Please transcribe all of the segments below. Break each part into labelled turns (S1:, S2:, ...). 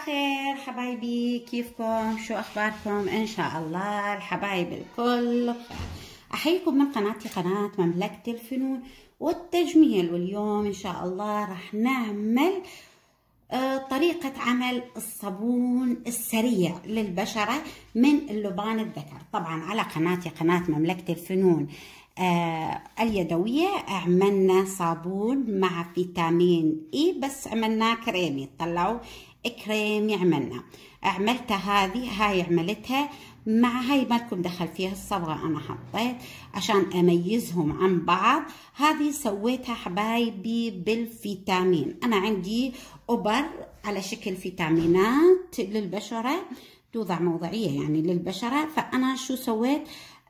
S1: خير حبايبي، كيفكم؟ شو اخباركم؟ ان شاء الله الحبايب الكل بخير. احييكم من قناتي، قناة مملكة الفنون والتجميل. واليوم ان شاء الله راح نعمل طريقة عمل الصابون السريع للبشرة من اللبان الذكر. طبعا على قناتي، قناة مملكة الفنون اليدوية، عملنا صابون مع فيتامين اي، بس عملناه كريمي، طلعوا كريمي. عملتها هاي عملتها مع هاي، ما لكم دخل فيها الصبغة، انا حطيت عشان اميزهم عن بعض. هذه سويتها حبايبي بالفيتامين. انا عندي ابر على شكل فيتامينات للبشرة، توضع موضعية يعني للبشرة. فانا شو سويت؟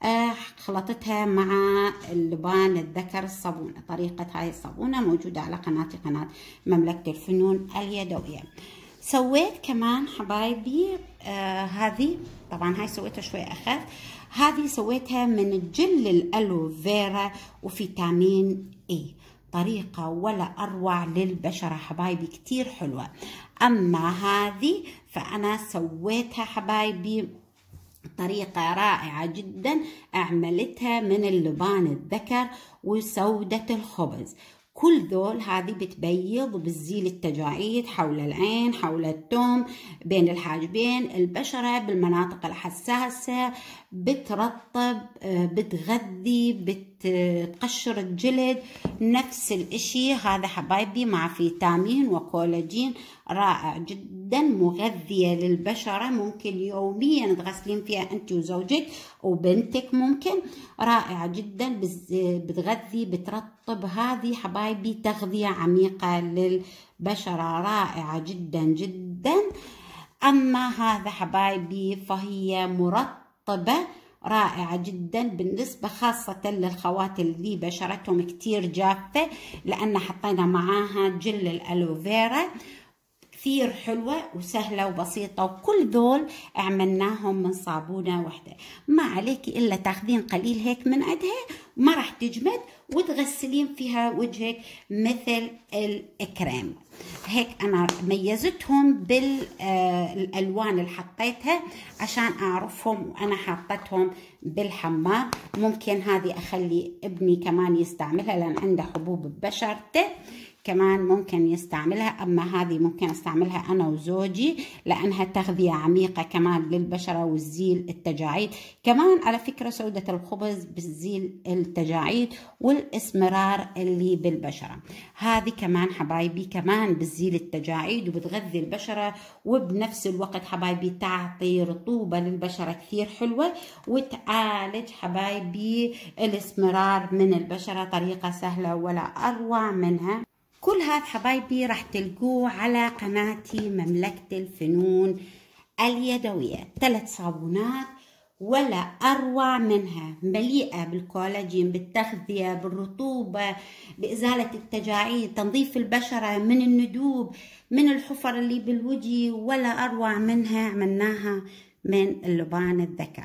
S1: خلطتها مع اللبان الذكر الصابونة. طريقة هاي الصابونة موجودة على قناتي، قناة مملكة الفنون اليدوية. سويت كمان حبايبي هذه، طبعا هاي سويتها شوي اخف. هذه سويتها من جل الالوفيرا وفيتامين اي. طريقة ولا اروع للبشرة حبايبي، كتير حلوة. اما هذه فانا سويتها حبايبي طريقة رائعة جدا، عملتها من اللبان الذكر وسودة الخبز. كل ذول هذه بتبيض وبتزيل التجاعيد حول العين، حول التوم، بين الحاجبين، البشرة بالمناطق الحساسة، بترطب، بتغذي، بتقشر الجلد. نفس الاشي هذا حبايبي مع فيتامين وكولاجين رائع جدا، مغذية للبشرة. ممكن يوميا تغسلين فيها انت وزوجك وبنتك، ممكن رائعة جدا، بتغذي، بترطب. هذه حبايبي تغذية عميقة للبشرة، رائعة جدا جدا. اما هذا حبايبي فهي مرطبة رائعة جدا، بالنسبة خاصة للخوات اللي بشرتهم كتير جافة، لأن حطينا معاها جل الألوفيرا. كثير حلوة وسهلة وبسيطة، وكل ذول عملناهم من صابونة واحدة. ما عليك إلا تاخذين قليل هيك من عندها، ما راح تجمد، وتغسلين فيها وجهك مثل الكريم. هيك أنا ميزتهم بالألوان اللي حطيتها عشان أعرفهم، وأنا حطيتهم بالحمام. ممكن هذه أخلي ابني كمان يستعملها، لأن عنده حبوب ببشرته، كمان ممكن يستعملها. أما هذه ممكن استعملها أنا وزوجي، لأنها تغذية عميقة كمان للبشرة وتزيل التجاعيد. كمان على فكرة سودة الخبز بتزيل التجاعيد والإسمرار اللي بالبشرة. هذه كمان حبايبي كمان بتزيل التجاعيد وبتغذي البشرة، وبنفس الوقت حبايبي تعطي رطوبة للبشرة كثير حلوة، وتعالج حبايبي الإسمرار من البشرة. طريقة سهلة ولا أروع منها. كل هذا حبايبي راح تلقوه على قناتي مملكة الفنون اليدوية. 3 صابونات ولا أروع منها، مليئة بالكولاجين، بالتغذية، بالرطوبة، بإزالة التجاعيد، تنظيف البشرة من الندوب، من الحفر اللي بالوجه. ولا أروع منها، عملناها من اللبان الذكر.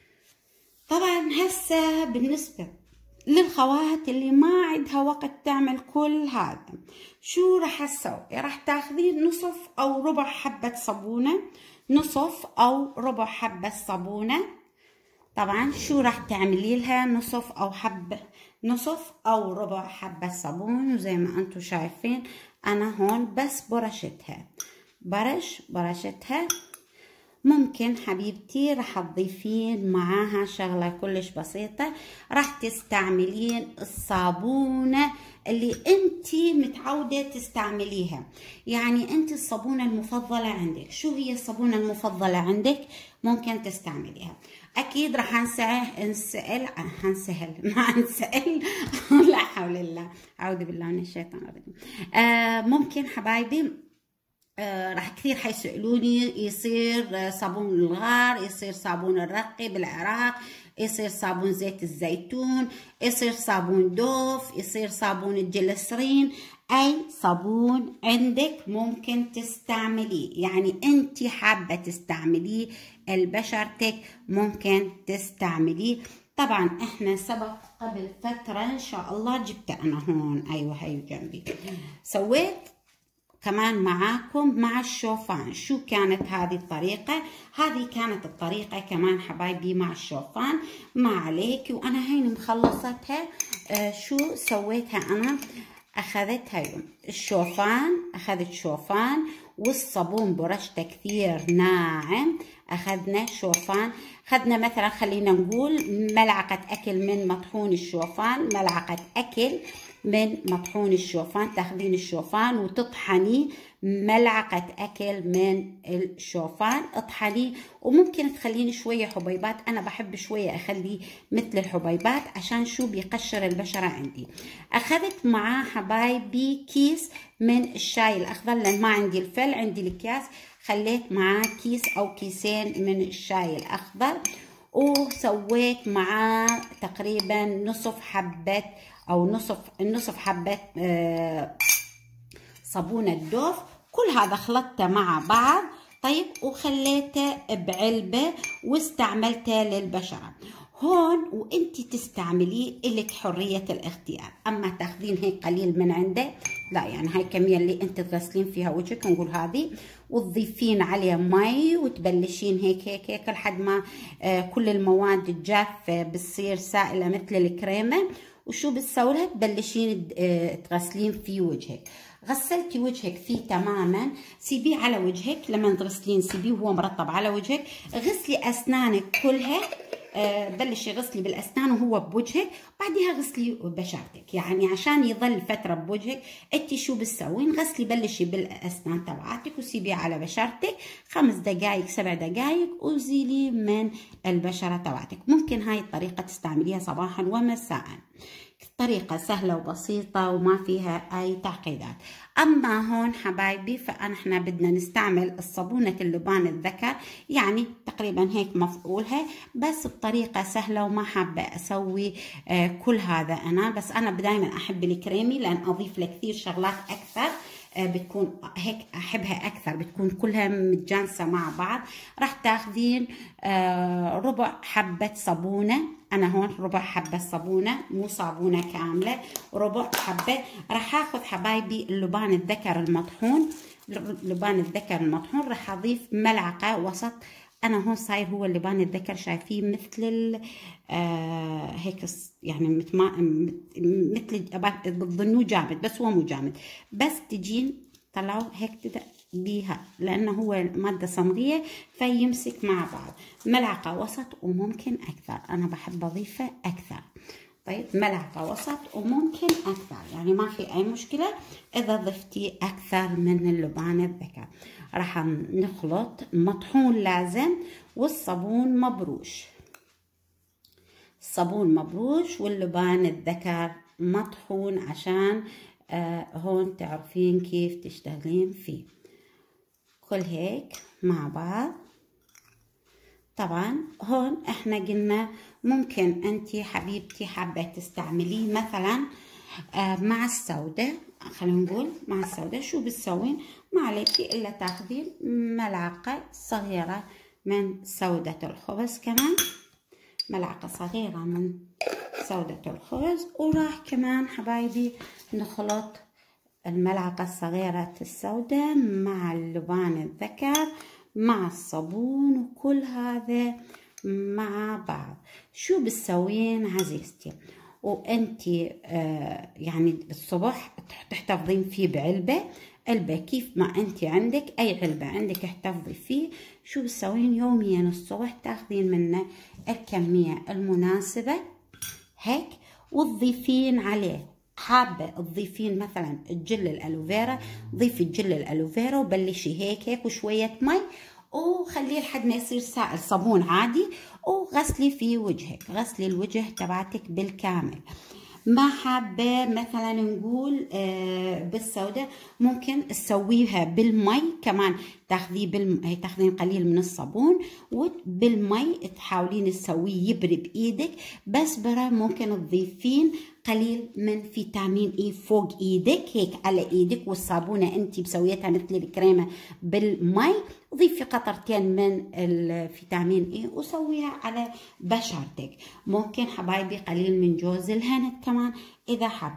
S1: طبعا هسه بالنسبة للخوات اللي ما عندها وقت تعمل كل هذا، شو راح تسوي؟ راح تاخذين نصف او ربع حبة صابونة، نصف او ربع حبة صابونة. طبعا شو راح تعملي لها؟ نصف او ربع حبة صابون. وزي ما انتم شايفين انا هون بس برشتها. ممكن حبيبتي راح تضيفين معاها شغلة كلش بسيطة، راح تستعملين الصابونة اللي انتي متعودة تستعمليها. يعني انتي الصابونة المفضلة عندك، شو هي الصابونة المفضلة عندك؟ ممكن تستعمليها. اكيد راح نسأل لا حول الله، اعوذ بالله من الشيطان الرجيم. ممكن حبايبي راح كثير حيسألوني، يصير صابون الغار، يصير صابون الرقي بالعراق، يصير صابون زيت الزيتون، يصير صابون دوف، يصير صابون الجلسرين. اي صابون عندك ممكن تستعمليه، يعني انت حابة تستعمليه لبشرتك ممكن تستعمليه. طبعا احنا سبق قبل فترة ان شاء الله جبت انا هون، ايوه هي جنبي، سويت كمان معاكم مع الشوفان. شو كانت هذه الطريقة؟ هذه كانت الطريقة كمان حبايبي مع الشوفان. ما عليك. وأنا هيني مخلصتها. شو سويتها أنا؟ أخذتها الشوفان، أخذت شوفان والصابون برشته كثير ناعم. أخذنا شوفان، أخذنا مثلا خلينا نقول ملعقة أكل من مطحون الشوفان، ملعقة أكل من مطحون الشوفان. تاخذين الشوفان وتطحني ملعقة أكل من الشوفان، اطحني. وممكن تخلين شوية حبيبات، أنا بحب شوية أخلي مثل الحبيبات عشان شو بيقشر البشرة عندي. أخذت معاه حبايبي كيس من الشاي الأخضر، لأن ما عندي الفل، عندي الأكياس. خليت معاه كيس أو كيسين من الشاي الأخضر، وسويت معاه تقريبا نصف حبة أو نصف حبة صابونة دوف. كل هذا خلطته مع بعض. طيب، وخليته بعلبة واستعملته للبشرة. هون وانتي تستعمليه إلك حرية الاختيار. اما تاخذين هيك قليل من عنده، لا يعني هاي الكمية اللي انت تغسلين فيها وجهك، نقول هذه، وتضيفين عليه مي وتبلشين هيك لحد ما كل المواد الجافة بتصير سائلة مثل الكريمة. وشو بتسوي لها؟ تبلشين تغسلين في وجهك. غسلتي وجهك فيه تماما، سيبيه على وجهك. لما تغسلين سيبيه وهو مرطب على وجهك. غسلي اسنانك كلها، بلشي غسلي بالاسنان وهو بوجهك، بعدها غسلي بشرتك، يعني عشان يظل فتره بوجهك. انت شو بتسوين؟ غسلي، بلشي بالاسنان تبعاتك وسيبيه على بشرتك 5 دقائق 7 دقائق، وزيلي من البشره تبعتك. ممكن هاي الطريقه تستعمليها صباحا ومساء. طريقة سهلة وبسيطة وما فيها أي تعقيدات. أما هون حبايبي فإحنا بدنا نستعمل الصابونة اللبان الذكر، يعني تقريبا هيك مفعولها، بس بطريقة سهلة. وما حابة أسوي كل هذا أنا، بس أنا دايما أحب الكريمي لأن أضيف له كثير شغلات أكثر، بتكون هيك أحبها أكثر، بتكون كلها متجانسة مع بعض. راح تاخذين ربع حبة صابونة. أنا هون ربع حبة صابونة، مو صابونة كاملة، ربع حبة. راح آخذ حبايبي اللبان الذكر المطحون. لبان الذكر المطحون راح أضيف ملعقة وسط. أنا هون صاير هو اللبان الذكر شايفيه مثل هيك يعني مثل بتظنوه جامد، بس هو مو جامد. بس تجين طلعوا هيك بيها لأنه هو مادة صمغية فيمسك مع بعض. ملعقة وسط وممكن أكثر، أنا بحب أضيفه أكثر. طيب، ملعقة وسط وممكن أكثر، يعني ما في أي مشكلة إذا ضفتي أكثر من اللبان الذكر. راح نخلط مطحون لازم، والصابون مبروش. الصابون مبروش واللبان الذكر مطحون عشان هون تعرفين كيف تشتغلين فيه. كل هيك مع بعض. طبعا هون احنا قلنا ممكن انتي حبيبتي حابة تستعمليه مثلا مع السودة. خلينا نقول مع السودة شو بتسوين؟ ما عليكي الا تاخذين ملعقة صغيرة من سودة الخبز، كمان ملعقة صغيرة من سودة الخبز. وراح كمان حبايبي نخلط الملعقة الصغيرة السوداء مع اللبان الذكر مع الصابون، وكل هذا مع بعض. شو بتسوين عزيزتي؟ وانتي يعني الصبح تحتفظين فيه بعلبة، كيف ما انتي عندك اي علبة عندك احتفظي فيه. شو بتسوين؟ يوميا الصبح تاخذين منه الكمية المناسبة هيك، وتضيفين عليه. حابة تضيفين مثلا الجل الالوفيرا، ضيفي الجل الالوفيرا وبلشي هيك وشوية مي، وخليه لحد ما يصير سائل صابون عادي، وغسلي فيه وجهك، غسلي الوجه تبعتك بالكامل. ما حابة مثلا نقول بالسوداء، ممكن تسويها بالمي كمان، تاخذين قليل من الصابون وبالمي تحاولين تسويه يبرد بايدك، بس برا ممكن تضيفين قليل من فيتامين اي فوق ايدك هيك على ايدك، والصابونه انت مسويتها مثل الكريمه بالمي، ضيفي قطرتين من الفيتامين اي وسويها على بشرتك. ممكن حبايبي قليل من جوز الهند كمان اذا حابه.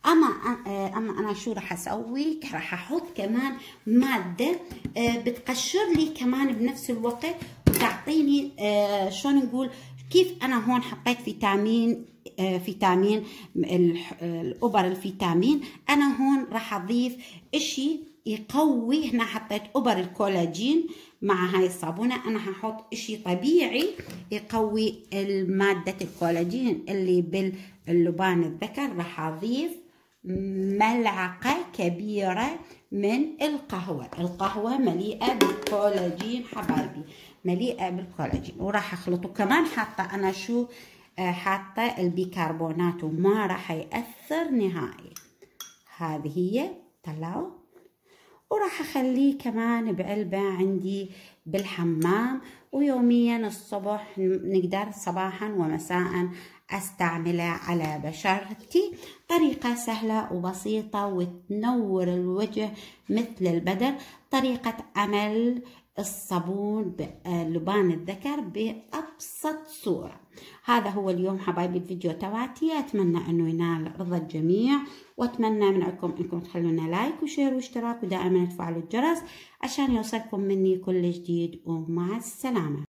S1: اما انا شو راح اسوي؟ راح احط كمان ماده بتقشر لي كمان بنفس الوقت وتعطيني شلون نقول كيف. انا هون حطيت فيتامين الابر الفيتامين. انا هون راح اضيف اشي يقوي. هنا حطيت ابر الكولاجين مع هاي الصابونه. انا هحط اشي طبيعي يقوي ماده الكولاجين اللي باللبان الذكر. راح اضيف ملعقه كبيره من القهوه مليئه بالكولاجين حبايبي، مليئه بالكولاجين. وراح اخلطه كمان. حاطه انا شو حاطه البيكربونات وما راح يأثر نهائي. هذه هي طلعوا. وراح اخليه كمان بعلبة عندي بالحمام، ويوميا الصبح نقدر صباحا ومساء استعمله على بشرتي. طريقة سهلة وبسيطة وتنور الوجه مثل البدر. طريقة عمل الصابون بلبان الذكر بأبسط صورة. هذا هو اليوم حبايبي الفيديو تبعتي. أتمنى أنه ينال رضا الجميع، وأتمنى منكم أنكم تخلونا لايك وشير واشتراك، ودائما تفعلوا الجرس عشان يوصلكم مني كل جديد. ومع السلامة.